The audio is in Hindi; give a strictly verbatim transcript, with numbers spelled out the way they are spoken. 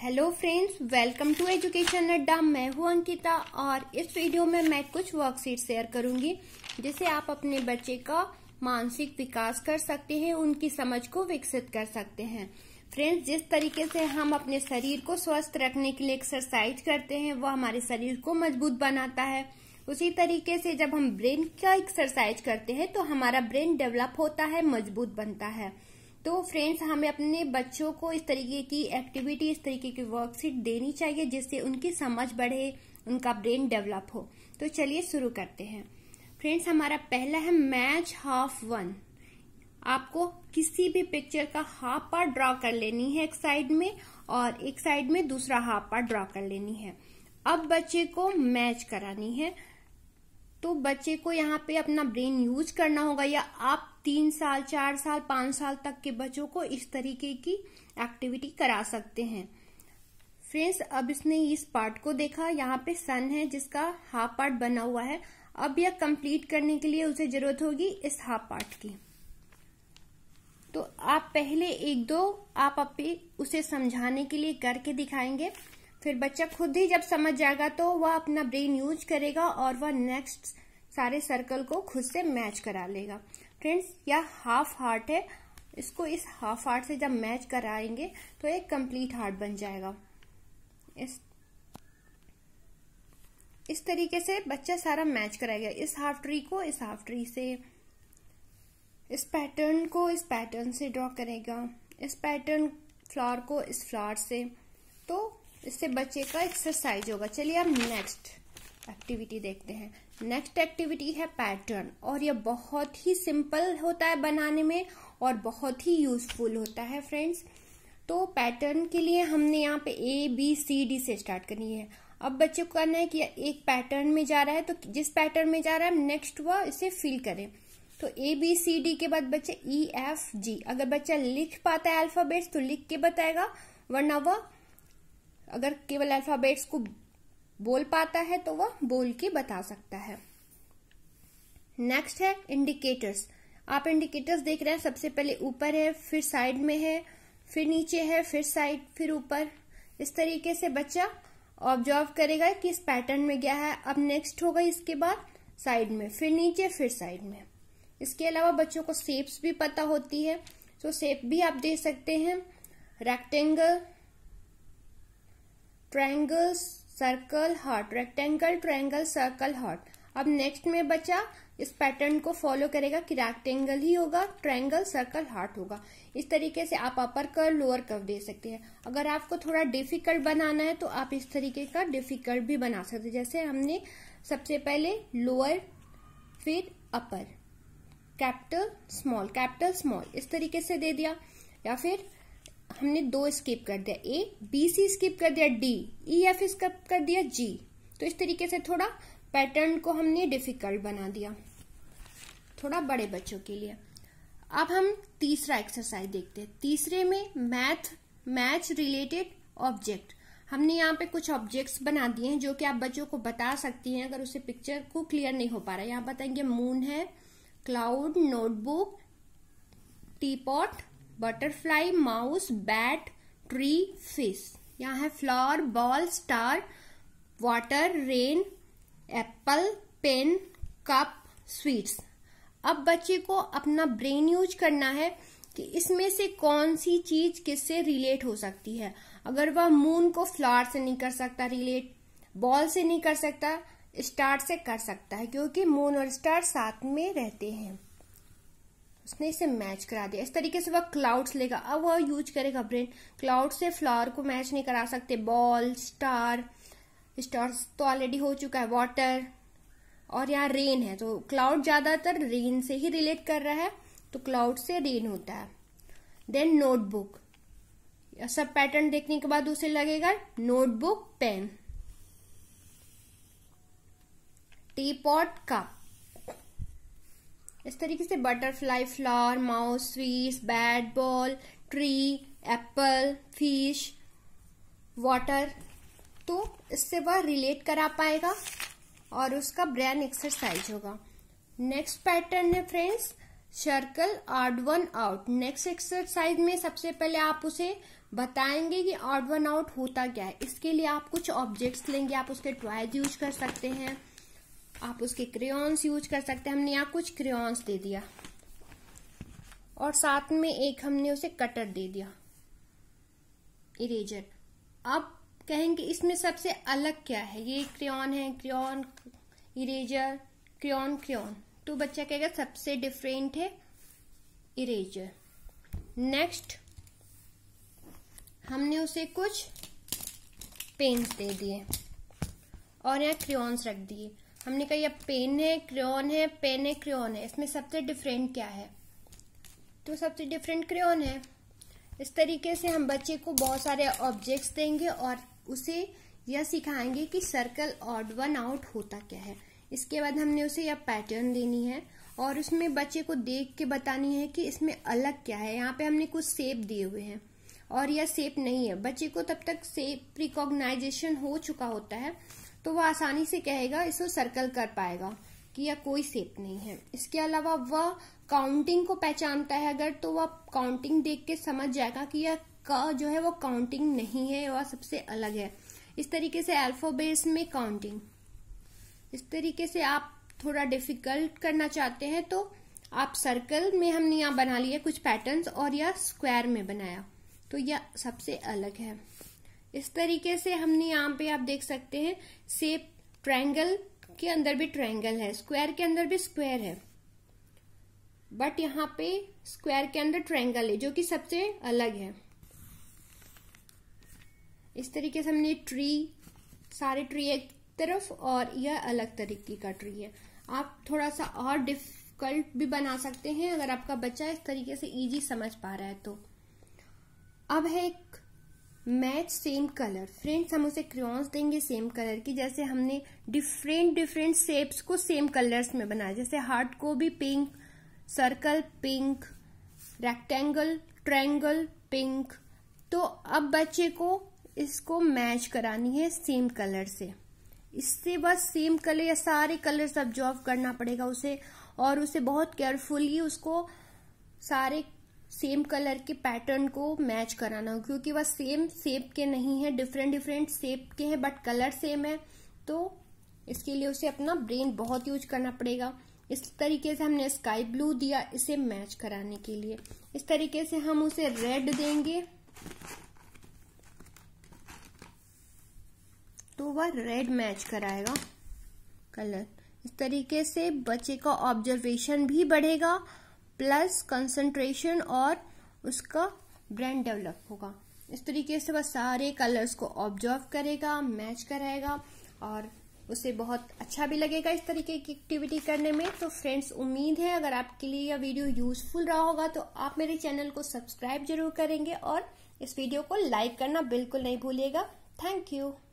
Hello friends, welcome to education Adda. मैं हूं अंकिता और इस वीडियो में मैं कुछ वर्कशीट शेयर करूंगी जिससे आप अपने बच्चे का मानसिक विकास कर सकते हैं, उनकी समझ को विकसित कर सकते हैं। फ्रेंड्स, जिस तरीके से हम अपने शरीर को स्वस्थ रखने के लिए एक्सरसाइज करते हैं वो हमारे शरीर को मजबूत बनाता है, उसी तरीके से जब हम ब्रेन का एक्सरसाइज करते हैं तो हमारा ब्रेन डेवलप होता है, मजबूत बनता है। तो फ्रेंड्स, हमें अपने बच्चों को इस तरीके की एक्टिविटी, इस तरीके की वर्कशीट देनी चाहिए जिससे उनकी समझ बढ़े, उनका ब्रेन डेवलप हो। तो चलिए शुरू करते हैं। फ्रेंड्स, हमारा पहला है मैच हाफ वन। आपको किसी भी पिक्चर का हाफ पार्ट ड्रॉ कर लेनी है एक साइड में, और एक साइड में दूसरा हाफ पार्ट ड्रॉ कर लेनी है। अब बच्चे को मैच करानी है, तो बच्चे को यहाँ पे अपना ब्रेन यूज करना होगा, या आप तीन साल, चार साल, पांच साल तक के बच्चों को इस तरीके की एक्टिविटी करा सकते हैं। फ्रेंड्स, अब इसने इस पार्ट को देखा, यहाँ पे सन है जिसका हाफ पार्ट बना हुआ है। अब यह कंप्लीट करने के लिए उसे जरूरत होगी इस हाफ पार्ट की। तो आप पहले एक दो आप अपने उसे समझाने के लिए करके दिखाएंगे, फिर बच्चा खुद ही जब समझ जाएगा तो वह अपना ब्रेन यूज करेगा और वह नेक्स्ट सारे सर्कल को खुद से मैच करा लेगा। फ्रेंड्स, यह हाफ हार्ट है, इसको इस हाफ हार्ट से जब मैच कराएंगे तो एक कंप्लीट हार्ट बन जाएगा। इस इस तरीके से बच्चा सारा मैच कराएगा, इस हाफ ट्री को इस हाफ ट्री से, इस पैटर्न को इस पैटर्न से ड्रॉ करेगा, इस पैटर्न फ्लावर को इस फ्लावर से। तो इससे बच्चे का एक्सरसाइज होगा। चलिए अब नेक्स्ट एक्टिविटी देखते हैं। नेक्स्ट एक्टिविटी है पैटर्न, और यह बहुत ही सिंपल होता है बनाने में और बहुत ही यूजफुल होता है। फ्रेंड्स, तो पैटर्न के लिए हमने यहाँ पे ए बी सी डी से स्टार्ट करनी है। अब बच्चे को करना है कि एक पैटर्न में जा रहा है, तो जिस पैटर्न में जा रहा है नेक्स्ट वह इसे फिल करें। तो ए बी सी डी के बाद बच्चे ई एफ जी, अगर बच्चा लिख पाता है अल्फाबेट्स तो लिख के बताएगा, वरना वह अगर केवल अल्फाबेट्स को बोल पाता है तो वह बोल के बता सकता है। नेक्स्ट है इंडिकेटर्स। आप इंडिकेटर्स देख रहे हैं, सबसे पहले ऊपर है, फिर साइड में है, फिर नीचे है, फिर साइड, फिर ऊपर। इस तरीके से बच्चा ऑब्जर्व करेगा कि इस पैटर्न में गया है। अब नेक्स्ट होगा इसके बाद साइड में, फिर नीचे, फिर साइड में। इसके अलावा बच्चों को शेप्स भी पता होती है, तो शेप भी आप दे सकते हैं। Rectangle, triangle, circle, heart, rectangle, triangle, circle, heart. अब नेक्स्ट में बच्चा इस पैटर्न को फॉलो करेगा कि रेक्टेंगल ही होगा, ट्रायंगल, सर्कल, हार्ट होगा। इस तरीके से आप अपर कर्व, लोअर कर्व दे सकते हैं। अगर आपको थोड़ा डिफिकल्ट बनाना है तो आप इस तरीके का डिफिकल्ट भी बना सकते हैं। जैसे हमने सबसे पहले लोअर, फिर upper, capital small, capital small, इस तरीके से दे दिया। या फिर हमने दो स्किप कर दिया, ए बी सी स्किप कर दिया, डी ई एफ स्किप कर दिया, जी। तो इस तरीके से थोड़ा पैटर्न को हमने डिफिकल्ट बना दिया, थोड़ा बड़े बच्चों के लिए। अब हम तीसरा एक्सरसाइज देखते हैं। तीसरे में मैथ मैच रिलेटेड ऑब्जेक्ट। हमने यहाँ पे कुछ ऑब्जेक्ट्स बना दिए हैं जो कि आप बच्चों को बता सकती हैं अगर उसे पिक्चर को क्लियर नहीं हो पा रहा है। यहाँ बताएंगे मून है, cloud, notebook, teapot, butterfly, mouse, bat, tree, fish. यहाँ है flower, ball, star, water, rain, apple, pen, cup, sweets. अब बच्चे को अपना ब्रेन यूज करना है कि इसमें से कौन सी चीज किससे रिलेट हो सकती है। अगर वह मून को फ्लावर से नहीं कर सकता रिलेट, बॉल से नहीं कर सकता, स्टार से कर सकता है, क्योंकि मून और स्टार साथ में रहते हैं। उसने इसे मैच करा दिया। इस तरीके से वह क्लाउड्स लेगा, अब वह यूज करेगा ब्रेन। क्लाउड से फ्लावर को मैच नहीं करा सकते, बॉल, स्टार, स्टार तो ऑलरेडी हो चुका है, वाटर, और यहाँ रेन है, तो क्लाउड ज्यादातर रेन से ही रिलेट कर रहा है, तो क्लाउड से रेन होता है। देन नोटबुक, सब पैटर्न देखने के बाद उसे लगेगा नोटबुक, पेन, टीपॉट, कप। इस तरीके से butterfly, flower, mouse, sweets, bat, ball, tree, apple, fish, water. तो इससे वह रिलेट करा पाएगा और उसका ब्रेन एक्सरसाइज होगा। नेक्स्ट पैटर्न है friends circle, odd one out. Next exercise में सबसे पहले आप उसे बताएंगे कि ऑड वन आउट होता क्या है। इसके लिए आप कुछ ऑब्जेक्ट्स लेंगे, आप उसके टॉयज यूज कर सकते हैं, आप उसके क्रेयॉन्स यूज कर सकते हैं। हमने यहाँ कुछ क्रेयॉन्स दे दिया और साथ में एक हमने उसे कटर दे दिया, इरेजर। अब कहेंगे इसमें सबसे अलग क्या है, ये क्रेयॉन है, क्रेयॉन, इरेजर, क्रेयॉन, क्रेयॉन, तो बच्चा कहेगा सबसे डिफरेंट है इरेजर। नेक्स्ट हमने उसे कुछ पेन्स दे दिए और यहाँ क्रेयॉन्स रख दिए। हमने कहा ये पेन है, क्रेयॉन है, पेन है, क्रेयॉन है, इसमें सबसे डिफरेंट क्या है, तो सबसे डिफरेंट क्रेयॉन है। इस तरीके से हम बच्चे को बहुत सारे ऑब्जेक्ट्स देंगे और उसे यह सिखाएंगे कि सर्कल ऑड वन आउट होता क्या है। इसके बाद हमने उसे यह पैटर्न देनी है और उसमें बच्चे को देख के बतानी है कि इसमें अलग क्या है। यहाँ पे हमने कुछ शेप दिए हुए हैं और यह शेप नहीं है। बच्चे को तब तक शेप रिकॉग्नाइजेशन हो चुका होता है तो वह आसानी से कहेगा, इसको सर्कल कर पाएगा कि यह कोई शेप नहीं है। इसके अलावा वह काउंटिंग को पहचानता है अगर, तो वह काउंटिंग देख के समझ जाएगा कि यह का जो है वो काउंटिंग नहीं है, वह सबसे अलग है। इस तरीके से अल्फाबेट्स में काउंटिंग। इस तरीके से आप थोड़ा डिफिकल्ट करना चाहते हैं तो आप सर्कल में हमने यहाँ बना लिया कुछ पैटर्न्स और यह स्क्वायर में बनाया, तो यह सबसे अलग है। इस तरीके से हमने यहाँ पे आप देख सकते हैं शेप, ट्रायंगल के अंदर भी ट्रायंगल है, स्क्वायर के अंदर भी स्क्वायर है, बट यहाँ पे स्क्वायर के अंदर ट्रायंगल है जो कि सबसे अलग है। इस तरीके से हमने ट्री, सारे ट्री एक तरफ और यह अलग तरीके का ट्री है। आप थोड़ा सा और डिफिकल्ट भी बना सकते हैं अगर आपका बच्चा इस तरीके से इजी समझ पा रहा है तो। अब है एक मैच सेम कलर। फ्रेंड्स हम उसे क्रेयॉन्स देंगे सेम कलर की, जैसे हमने डिफरेंट डिफरेंट शेप्स को सेम कलर्स में बनाया, जैसे हार्ट को भी pink, circle pink, rectangle, triangle pink. तो अब बच्चे को इसको मैच करानी है सेम कलर से। इससे बस सेम कलर या सारे कलर्स ऑब्जर्व करना पड़ेगा उसे और उसे बहुत केयरफुली उसको सारे सेम कलर के पैटर्न को मैच कराना, क्योंकि वह सेम शेप के नहीं है, डिफरेंट डिफरेंट शेप के हैं बट कलर सेम है, तो इसके लिए उसे अपना ब्रेन बहुत यूज करना पड़ेगा। इस तरीके से हमने स्काई ब्लू दिया इसे मैच कराने के लिए। इस तरीके से हम उसे रेड देंगे तो वह रेड मैच कराएगा कलर। इस तरीके से बच्चे का ऑब्जर्वेशन भी बढ़ेगा प्लस कंसंट्रेशन और उसका ब्रेन डेवलप होगा। इस तरीके से वह सारे कलर्स को ऑब्जर्व करेगा, मैच कराएगा और उसे बहुत अच्छा भी लगेगा इस तरीके की एक्टिविटी करने में। तो फ्रेंड्स उम्मीद है अगर आपके लिए यह वीडियो यूजफुल रहा होगा तो आप मेरे चैनल को सब्सक्राइब जरूर करेंगे और इस वीडियो को लाइक करना बिल्कुल नहीं भूलिएगा। Thank you.